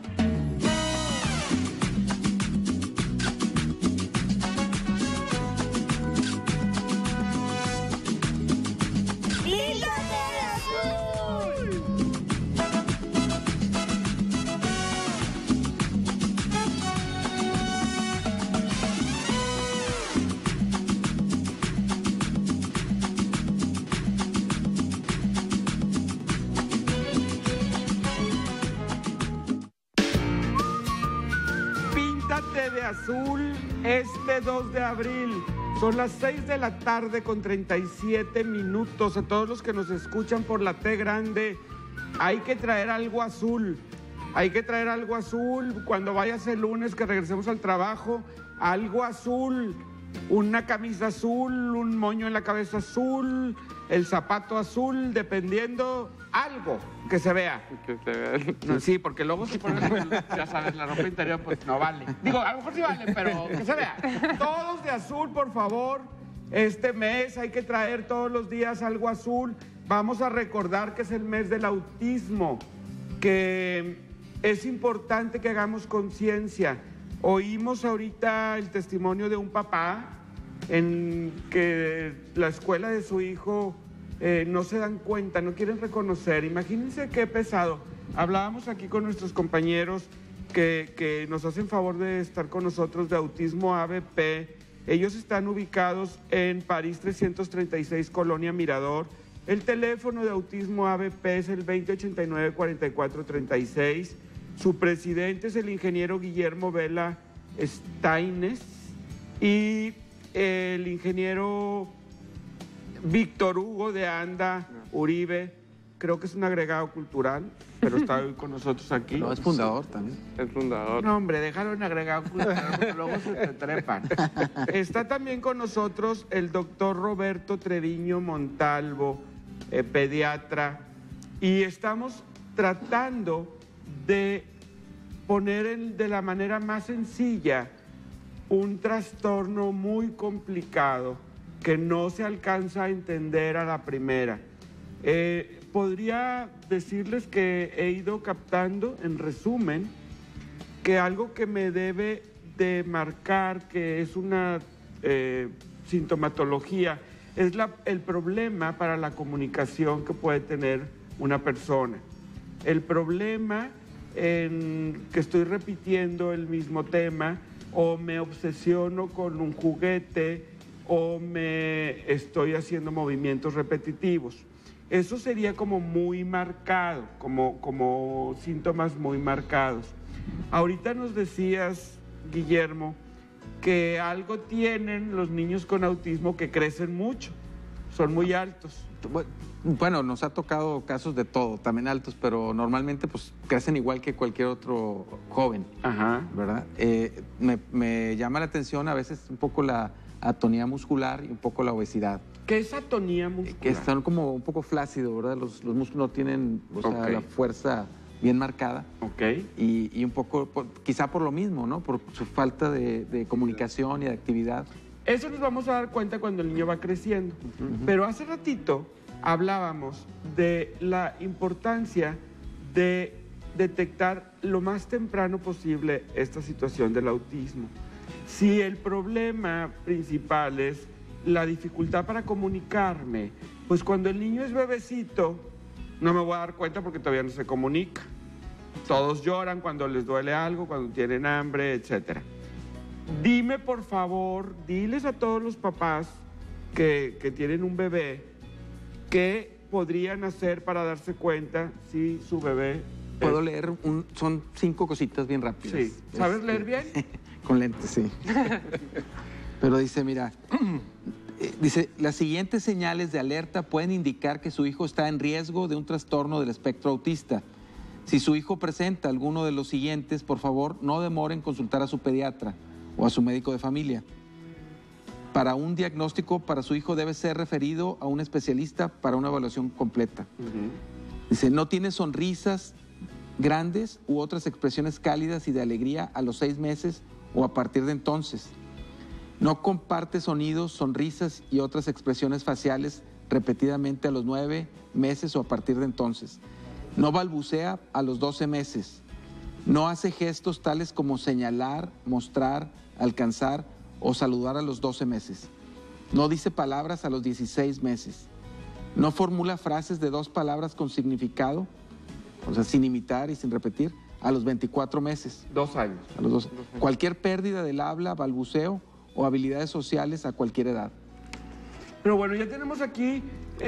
De azul este 2 de abril. Son las 6 de la tarde con 37 minutos. A todos los que nos escuchan por la T grande, hay que traer algo azul. Hay que traer algo azul. Cuando vayas el lunes que regresemos al trabajo, algo azul. Una camisa azul, un moño en la cabeza azul, el zapato azul, dependiendo, algo que se vea. Que se vea. No, sí, porque luego si pones, ya sabes, la ropa interior, pues no vale. Digo, a lo mejor sí vale, pero que se vea. Todos de azul, por favor. Este mes hay que traer todos los días algo azul. Vamos a recordar que es el mes del autismo, que es importante que hagamos conciencia. Oímos ahorita el testimonio de un papá en que la escuela de su hijo no se dan cuenta, no quieren reconocer. Imagínense qué pesado. Hablábamos aquí con nuestros compañeros que nos hacen favor de estar con nosotros de Autismo ABP. Ellos están ubicados en París 336, Colonia Mirador. El teléfono de Autismo ABP es el 2089-4436. Su presidente es el ingeniero Guillermo Vela Steines y el ingeniero Víctor Hugo de Anda Uribe. Creo que es un agregado cultural, pero está hoy con nosotros aquí. No, es fundador también. Es fundador. No, hombre, déjalo en agregado cultural, porque luego se te trepan. Está también con nosotros el doctor Roberto Treviño Montalvo, pediatra, y estamos tratando de poner de la manera más sencilla un trastorno muy complicado que no se alcanza a entender a la primera. Podría decirles que he ido captando, en resumen, que algo que me debe de marcar que es una sintomatología es el problema para la comunicación que puede tener una persona. El problema en que estoy repitiendo el mismo tema, o me obsesiono con un juguete, o me estoy haciendo movimientos repetitivos. Eso sería como muy marcado, como síntomas muy marcados. Ahorita nos decías, Guillermo, que algo tienen los niños con autismo que crecen mucho, son muy altos. Bueno, nos ha tocado casos de todo, también altos, pero normalmente pues crecen igual que cualquier otro joven. Ajá. ¿Verdad? Me llama la atención a veces un poco la atonía muscular y un poco la obesidad. ¿Qué es atonía muscular? Que están como un poco flácidos, ¿verdad? Los músculos no tienen, o sea, la fuerza bien marcada. Ok. Y un poco, quizá por lo mismo, ¿no? Por su falta de comunicación y de actividad. Eso nos vamos a dar cuenta cuando el niño va creciendo. Pero hace ratito hablábamos de la importancia de detectar lo más temprano posible esta situación del autismo. Si el problema principal es la dificultad para comunicarme, pues cuando el niño es bebecito, no me voy a dar cuenta porque todavía no se comunica. Todos lloran cuando les duele algo, cuando tienen hambre, etc. Dime, por favor, diles a todos los papás que tienen un bebé, ¿qué podrían hacer para darse cuenta si su bebé... Puedo leer, son 5 cositas bien rápidas. Sí. ¿Sabes leer bien? Con lentes, sí. Pero dice, mira, dice, las siguientes señales de alerta pueden indicar que su hijo está en riesgo de un trastorno del espectro autista. Si su hijo presenta alguno de los siguientes, por favor, no demore en consultar a su pediatra o a su médico de familia. Para un diagnóstico para su hijo debe ser referido a un especialista para una evaluación completa. Dice, no tiene sonrisas grandes u otras expresiones cálidas y de alegría a los 6 meses o a partir de entonces. No comparte sonidos, sonrisas y otras expresiones faciales repetidamente a los 9 meses o a partir de entonces. No balbucea a los 12 meses. No hace gestos tales como señalar, mostrar, alcanzar o saludar a los 12 meses. No dice palabras a los 16 meses. No formula frases de 2 palabras con significado, o sea, sin imitar y sin repetir, a los 24 meses. 2 años. A los 2. Cualquier pérdida del habla, balbuceo o habilidades sociales a cualquier edad. Pero bueno, ya tenemos aquí,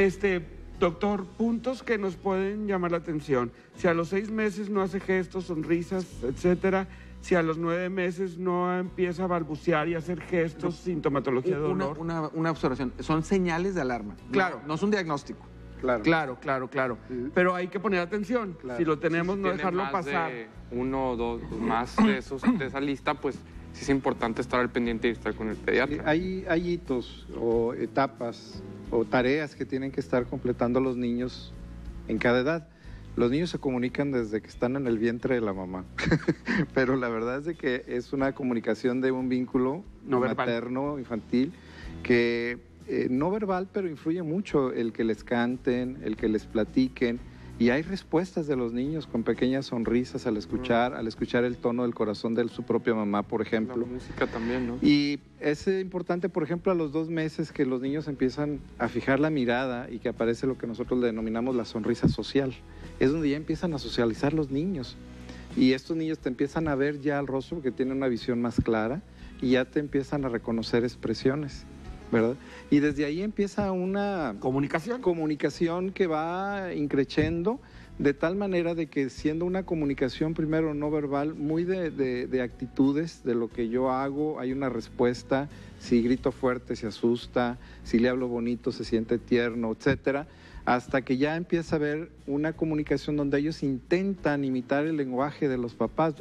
doctor, puntos que nos pueden llamar la atención. Si a los 6 meses no hace gestos, sonrisas, etcétera, si a los 9 meses no empieza a balbucear y hacer gestos, sintomatología de dolor. Una observación, son señales de alarma. Claro. No es un diagnóstico. Claro. Pero hay que poner atención. Claro. Si lo tenemos, Si no tiene dejarlo más pasar. de 1 o 2 más de esa lista, pues sí es importante estar al pendiente y estar con el pediatra. Hay hitos o etapas o tareas que tienen que estar completando los niños en cada edad. Los niños se comunican desde que están en el vientre de la mamá, pero la verdad es de que es una comunicación de un vínculo materno, infantil, que no verbal, pero influye mucho el que les canten, el que les platiquen, y hay respuestas de los niños con pequeñas sonrisas al escuchar el tono del corazón de su propia mamá, por ejemplo. La música también, ¿no? Y es importante, por ejemplo, a los 2 meses que los niños empiezan a fijar la mirada y que aparece lo que nosotros le denominamos la sonrisa social. Es donde ya empiezan a socializar los niños. Y estos niños te empiezan a ver ya al rostro porque tienen una visión más clara y ya te empiezan a reconocer expresiones, ¿verdad? Y desde ahí empieza una comunicación que va increciendo de tal manera de que siendo una comunicación primero no verbal, muy de actitudes, de lo que yo hago, hay una respuesta, si grito fuerte se asusta, si le hablo bonito se siente tierno, etcétera, hasta que ya empieza a haber una comunicación donde ellos intentan imitar el lenguaje de los papás,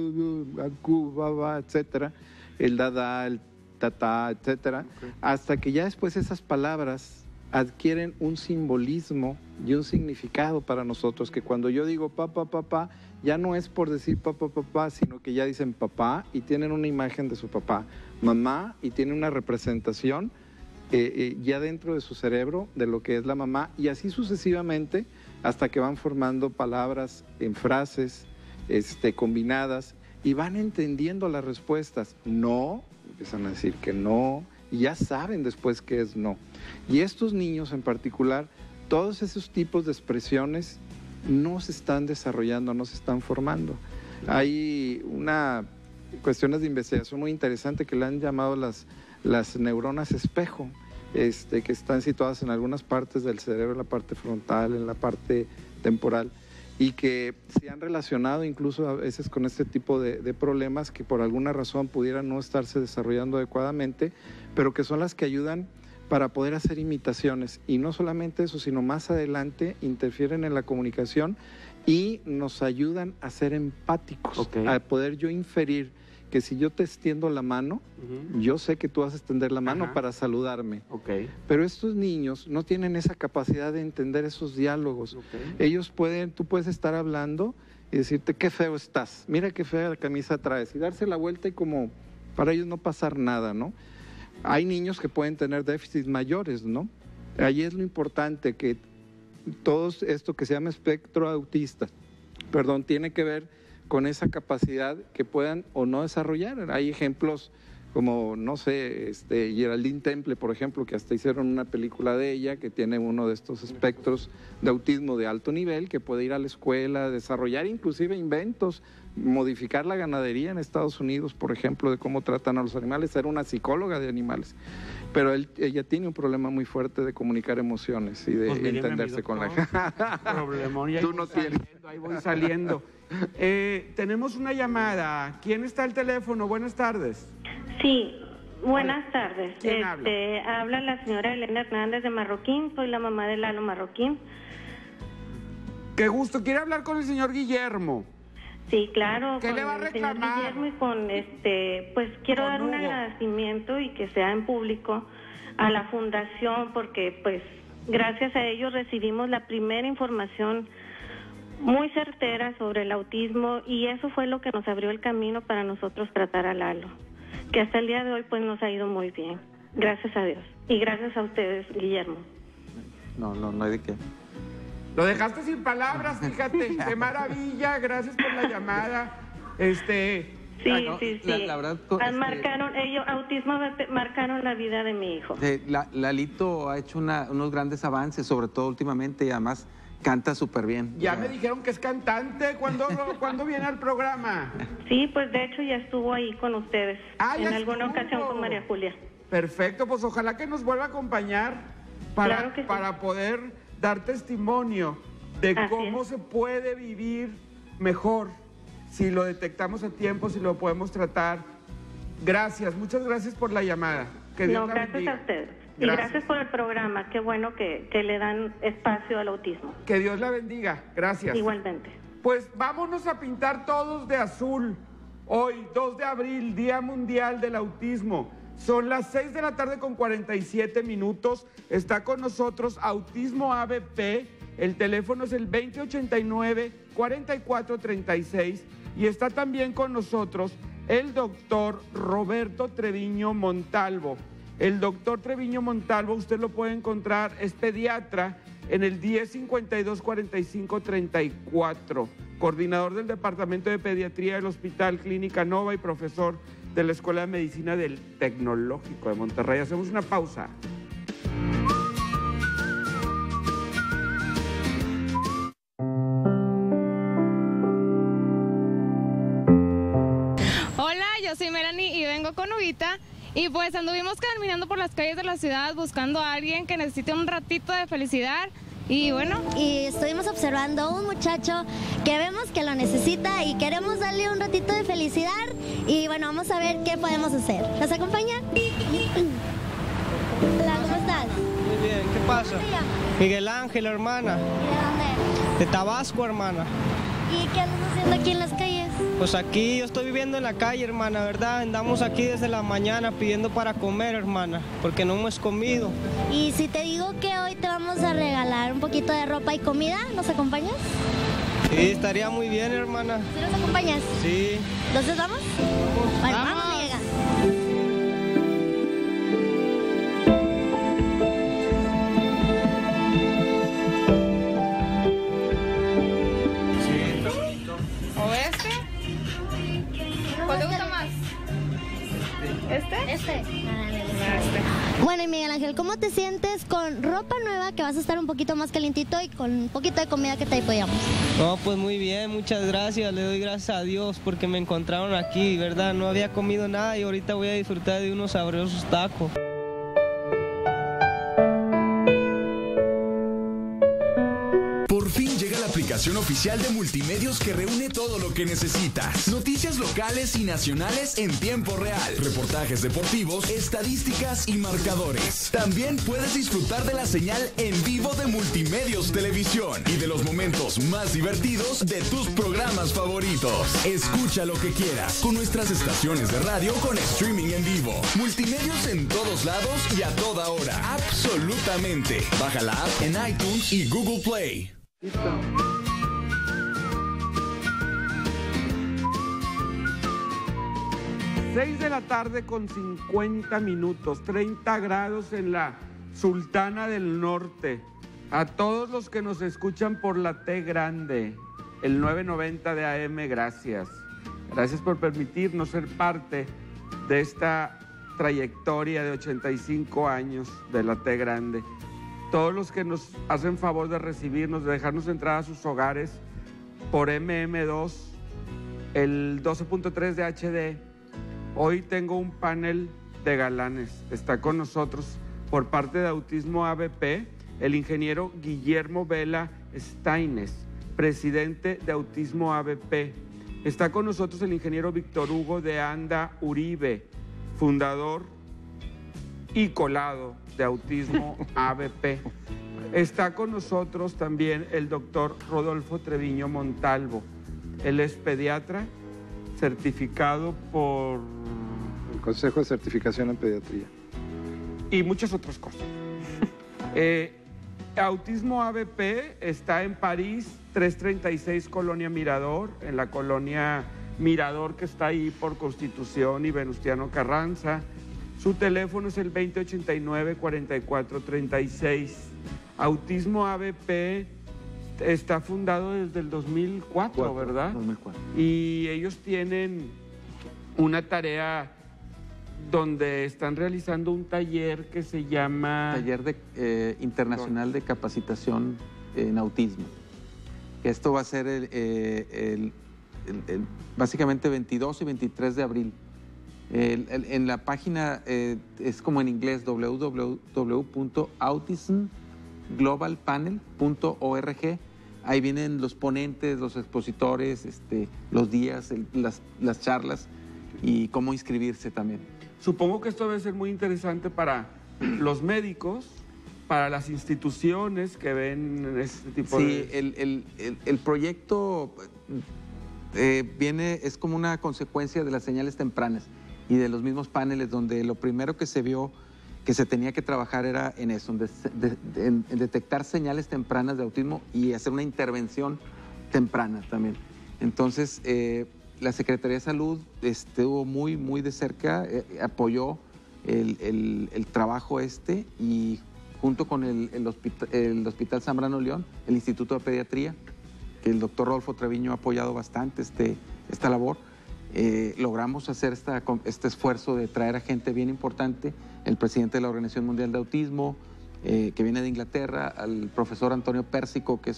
etcétera, el dada, el tata, etcétera, hasta que ya después esas palabras adquieren un simbolismo y un significado para nosotros, que cuando yo digo papá, papá, ya no es por decir papá, papá, sino que ya dicen papá y tienen una imagen de su papá, mamá y tienen una representación ya dentro de su cerebro de lo que es la mamá, y así sucesivamente hasta que van formando palabras en frases combinadas y van entendiendo las respuestas. No, empiezan a decir que no, y ya saben después qué es no. Y estos niños en particular, todos esos tipos de expresiones no se están desarrollando, no se están formando. Hay cuestiones de investigación muy interesante que le han llamado las neuronas espejo, que están situadas en algunas partes del cerebro, en la parte frontal, en la parte temporal, y que se han relacionado incluso a veces con este tipo de problemas que por alguna razón pudieran no estarse desarrollando adecuadamente, pero que son las que ayudan para poder hacer imitaciones. Y no solamente eso, sino más adelante interfieren en la comunicación y nos ayudan a ser empáticos, a poder yo inferir que si yo te extiendo la mano, yo sé que tú vas a extender la mano para saludarme. Pero estos niños no tienen esa capacidad de entender esos diálogos. Tú puedes estar hablando y decirte, qué feo estás, mira qué fea camisa traes, y darse la vuelta y como para ellos no pasar nada, ¿no? Hay niños que pueden tener déficits mayores, ¿no? Ahí es lo importante, que todo esto que se llama espectro autista, tiene que ver con esa capacidad que puedan o no desarrollar. Hay ejemplos como, no sé, Geraldine Temple, por ejemplo, que hasta hicieron una película de ella, que tiene uno de estos espectros de autismo de alto nivel, que puede ir a la escuela, desarrollar inclusive inventos, modificar la ganadería en Estados Unidos, por ejemplo, de cómo tratan a los animales, ser una psicóloga de animales. Pero ella tiene un problema muy fuerte de comunicar emociones y de entenderse con la gente. Problemón, Tú no tienes. Ahí voy saliendo. Tenemos una llamada. ¿Quién está al teléfono? Buenas tardes. Sí, buenas tardes. ¿Quién habla? Habla la señora Elena Hernández de Marroquín. Soy la mamá de Lalo Marroquín. Qué gusto. ¿Quiere hablar con el señor Guillermo? Sí, claro. ¿Qué le va a reclamar? Guillermo y con pues quiero dar un agradecimiento y que sea en público a la fundación, porque pues gracias a ellos recibimos la primera información muy certera sobre el autismo, y eso fue lo que nos abrió el camino para nosotros tratar a Lalo, que hasta el día de hoy pues nos ha ido muy bien, gracias a Dios, y gracias a ustedes, Guillermo. No hay de qué. Lo dejaste sin palabras, fíjate. Qué maravilla, gracias por la llamada. Sí. La verdad, autismo marcaron la vida de mi hijo. Lalito ha hecho unos grandes avances, sobre todo últimamente, y además canta súper bien. Ya me dijeron que es cantante. ¿Cuándo viene al programa? Sí, pues de hecho ya estuvo ahí con ustedes. En alguna ocasión con María Julia. Perfecto, pues ojalá que nos vuelva a acompañar para poder dar testimonio de cómo se puede vivir mejor si lo detectamos a tiempo, si lo podemos tratar. Gracias, muchas gracias por la llamada. Que Dios la gracias bendiga. a ustedes. Y gracias por el programa. Qué bueno que le dan espacio al autismo. Que Dios la bendiga. Gracias. Igualmente. Pues vámonos a pintar todos de azul. Hoy, 2 de abril, Día Mundial del Autismo. Son las 6 de la tarde con 47 minutos. Está con nosotros Autismo ABP. El teléfono es el 2089-4436. Y está también con nosotros el doctor Roberto Treviño Montalvo. El doctor Treviño Montalvo, usted lo puede encontrar, es pediatra en el 1052-4534. Coordinador del Departamento de Pediatría del Hospital Clínica Nova y profesor de la Escuela de Medicina del Tecnológico de Monterrey. Hacemos una pausa. Hola, yo soy Melanie y vengo con Huguita. Y pues anduvimos caminando por las calles de la ciudad buscando a alguien que necesite un ratito de felicidad. Y bueno, y estuvimos observando a un muchacho que vemos que lo necesita y queremos darle un ratito de felicidad. Y bueno, vamos a ver qué podemos hacer. ¿Nos acompaña? Hola, ¿cómo estás? Muy bien, ¿qué pasa? ¿Cómo te llamas? Miguel Ángel, hermana. ¿De dónde? De Tabasco, hermana. ¿Y qué andas haciendo aquí en las calles? Pues aquí yo estoy viviendo en la calle, hermana, ¿verdad? Andamos aquí desde la mañana pidiendo para comer, hermana, porque no hemos comido. Y si te digo que hoy te vamos a regalar un poquito de ropa y comida, ¿nos acompañas? Sí, estaría muy bien, hermana. ¿Sí nos acompañas? Sí. ¿Entonces vamos? Bueno, vamos, Miguel. ¿Cuál te gusta más? ¿Este? Bueno, y Miguel Ángel, ¿cómo te sientes con ropa nueva que vas a estar un poquito más calientito y con un poquito de comida que te apoyamos? No, pues muy bien, muchas gracias, le doy gracias a Dios porque me encontraron aquí, ¿verdad? No había comido nada y ahorita voy a disfrutar de unos sabrosos tacos. Por fin llega la aplicación oficial de Multimedios que reúne todo lo que necesitas. Noticias locales y nacionales en tiempo real, reportajes deportivos, estadísticas y marcadores. También puedes disfrutar de la señal en vivo de Multimedios Televisión y de los momentos más divertidos de tus programas favoritos. Escucha lo que quieras con nuestras estaciones de radio con streaming en vivo. Multimedios en todos lados y a toda hora. Absolutamente. Baja la app en iTunes y Google Play. 6 de la tarde con 50 minutos, 30 grados en la Sultana del Norte, a todos los que nos escuchan por la T grande, el 990 de AM, gracias. Gracias por permitirnos ser parte de esta trayectoria de 85 años de la T grande. Todos los que nos hacen favor de recibirnos, de dejarnos entrar a sus hogares por MM2, el 12.3 de HD. Hoy tengo un panel de galanes. Está con nosotros por parte de Autismo ABP el ingeniero Guillermo Vela Steines, presidente de Autismo ABP. Está con nosotros el ingeniero Víctor Hugo de Anda Uribe, fundador y colado de Autismo ABP. Está con nosotros también el doctor Rodolfo Treviño Montalvo. Él es pediatra certificado por el Consejo de Certificación en Pediatría. Y muchas otras cosas. Autismo ABP está en París, 336 Colonia Mirador, en la colonia Mirador que está ahí por Constitución y Venustiano Carranza. Su teléfono es el 2089-4436. Autismo ABP está fundado desde el 2004, ¿verdad? 2004. Y ellos tienen una tarea donde están realizando un taller que se llama... Taller internacional de capacitación en autismo. Esto va a ser básicamente 22 y 23 de abril. En la página es como en inglés, www.autismglobalpanel.org. Ahí vienen los ponentes, los expositores, los días, las charlas y cómo inscribirse también. Supongo que esto debe ser muy interesante para los médicos, para las instituciones que ven este tipo de... Sí, el proyecto es como una consecuencia de las señales tempranas y de los mismos paneles, donde lo primero que se vio que se tenía que trabajar era en eso, en detectar señales tempranas de autismo y hacer una intervención temprana también. Entonces, la Secretaría de Salud estuvo muy de cerca, apoyó el trabajo y junto con el Hospital Zambrano León, el Instituto de Pediatría, que el doctor Rodolfo Treviño ha apoyado bastante esta labor, logramos hacer este esfuerzo de traer a gente bien importante, el presidente de la Organización Mundial de Autismo, que viene de Inglaterra, al profesor Antonio Pérsico, que es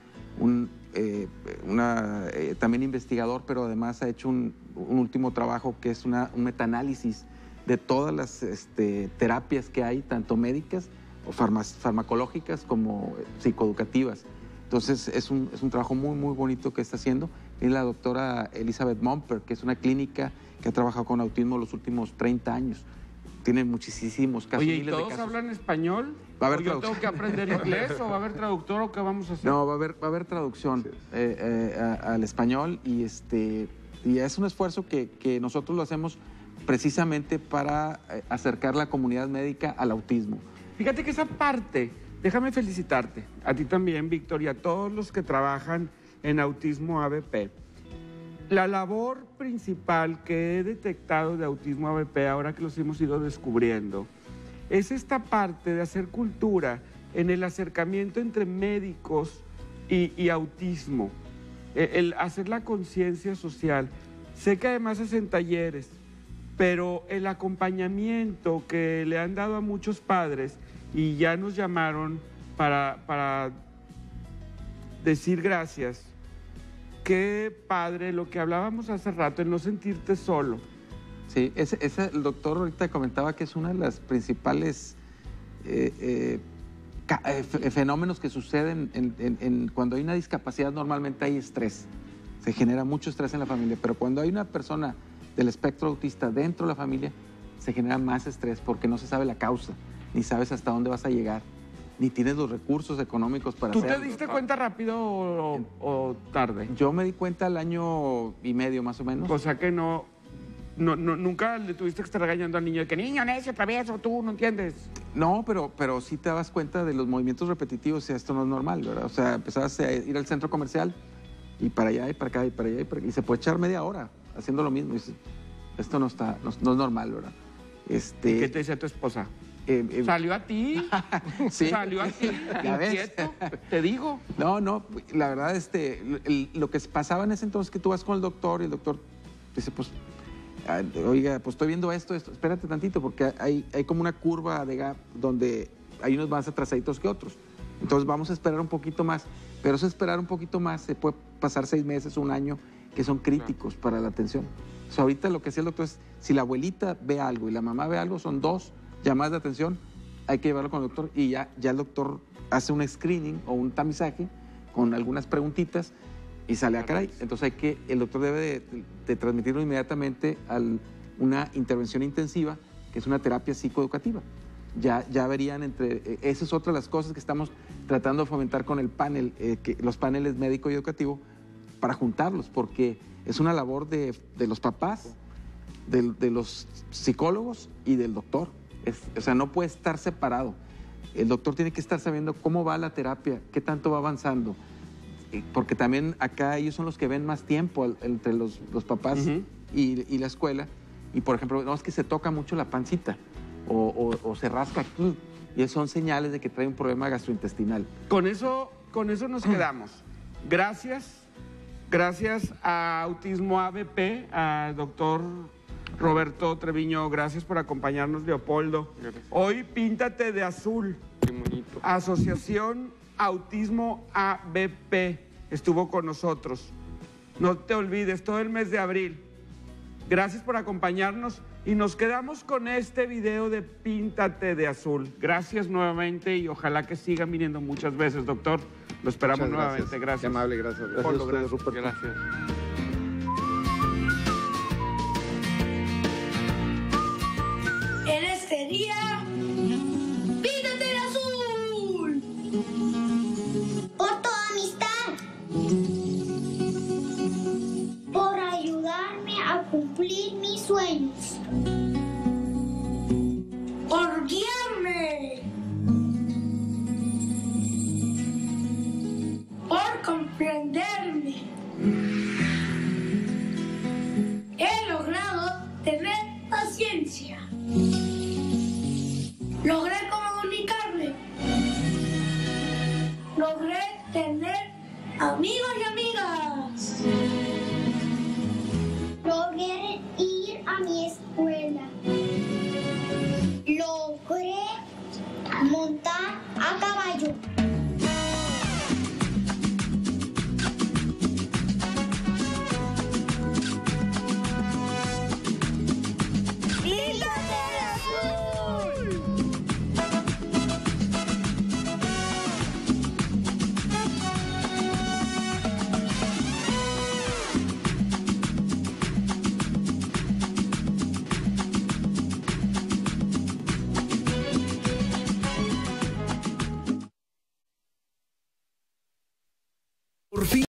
también investigador, pero además ha hecho un último trabajo que es un metaanálisis de todas las terapias que hay, tanto médicas o farmacológicas como psicoeducativas. Entonces es un trabajo muy bonito que está haciendo. Es la doctora Elizabeth Momper, que es una clínica que ha trabajado con autismo los últimos 30 años. Tiene muchísimos casos. Oye, ¿y todos hablan español? Va a haber ¿Yo tengo que aprender inglés o va a haber traductor o qué vamos a hacer? No, va a haber traducción al español y es un esfuerzo que nosotros lo hacemos precisamente para acercar la comunidad médica al autismo. Fíjate que esa parte, déjame felicitarte, a ti también, Víctor, y a todos los que trabajan en Autismo ABP. La labor principal que he detectado de Autismo ABP, ahora que los hemos ido descubriendo, es esta parte de hacer cultura en el acercamiento entre médicos y autismo, el hacer la conciencia social. Sé que además hacen talleres, pero el acompañamiento que le han dado a muchos padres, y ya nos llamaron para decir gracias. Qué padre lo que hablábamos hace rato, el no sentirte solo. Sí, el doctor ahorita comentaba que es una de las principales fenómenos que suceden cuando hay una discapacidad. Normalmente hay estrés, se genera mucho estrés en la familia, pero cuando hay una persona del espectro autista dentro de la familia, se genera más estrés porque no se sabe la causa, ni sabes hasta dónde vas a llegar, ni tienes los recursos económicos para hacerlo. ¿Tú te diste cuenta rápido o tarde? Yo me di cuenta al año y medio más o menos. O sea que nunca le tuviste que estar regañando al niño de que niño necio, travieso, tú no entiendes. No, pero sí te das cuenta de los movimientos repetitivos y esto no es normal, ¿verdad? O sea, empezabas a ir al centro comercial y para allá y para acá y para allá y para acá, y se puede echar media hora haciendo lo mismo. Y dices, esto no es normal, ¿verdad? ¿Y qué te decía tu esposa? Salió a ti. Sí. Salió a ti. ¿Ya ves? Inquieto, te digo. No, la verdad, lo que pasaba en ese entonces es que tú vas con el doctor y el doctor dice, pues, oiga, pues estoy viendo esto, espérate tantito, porque hay como una curva de gap donde hay unos más atrasaditos que otros. Entonces vamos a esperar un poquito más, pero eso esperar un poquito más se puede pasar 6 meses, 1 año, que son críticos para la atención. O sea, ahorita lo que hacía el doctor es, si la abuelita ve algo y la mamá ve algo, son 2 llamadas de atención, hay que llevarlo con el doctor y ya el doctor hace un screening o un tamizaje con algunas preguntitas y sale a caray. Entonces el doctor debe de transmitirlo inmediatamente a una intervención intensiva, que es una terapia psicoeducativa. Ya verían esa es otra de las cosas que estamos tratando de fomentar con el panel, los paneles médico y educativo, para juntarlos, porque es una labor de los papás, de los psicólogos y del doctor. O sea, no puede estar separado. El doctor tiene que estar sabiendo cómo va la terapia, qué tanto va avanzando, porque también acá ellos son los que ven más tiempo entre los papás y la escuela. Y, por ejemplo, no es que se toca mucho la pancita o se rasca aquí, y eso son señales de que trae un problema gastrointestinal. Con eso nos quedamos. Gracias a Autismo ABP, al doctor Roberto Treviño, gracias por acompañarnos, Leopoldo. Gracias. Hoy píntate de azul. Qué bonito. Asociación Autismo ABP estuvo con nosotros. No te olvides, todo el mes de abril. Gracias por acompañarnos y nos quedamos con este video de Píntate de azul. Gracias nuevamente y ojalá que sigan viniendo muchas veces, doctor. Lo esperamos nuevamente. Gracias. Qué amable, gracias. Gracias. Gracias. En este día